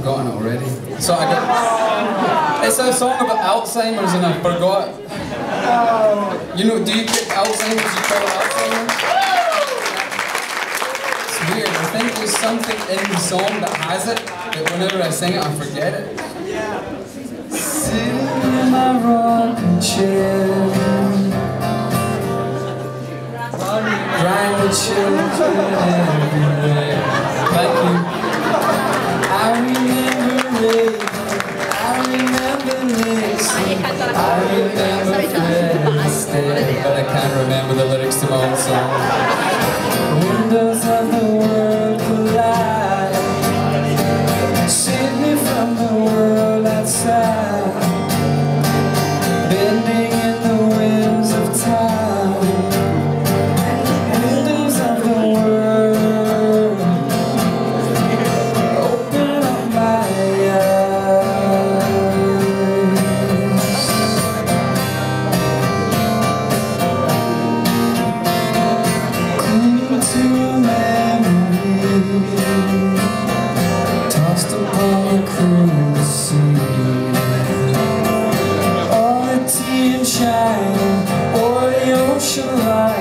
forgotten it already. So I got, it's a song about Alzheimer's and I forgot. You know, do you get Alzheimer's? You call it Alzheimer's? It's weird. I think there's something in the song that has it, that whenever I sing it, I forget it. Sitting in my rocking chair, crying with children everywhere. Thank you. I remember it. I remember listening. I remember Fred instead, but I can't remember the lyrics to my own song. Windows of the world collide, save me from the world outside, bending in the winds of time. Windows of the world, open up my eyes. Clinging to a memory, tossed upon the cruel sea. All the tea and shine, or the ocean light.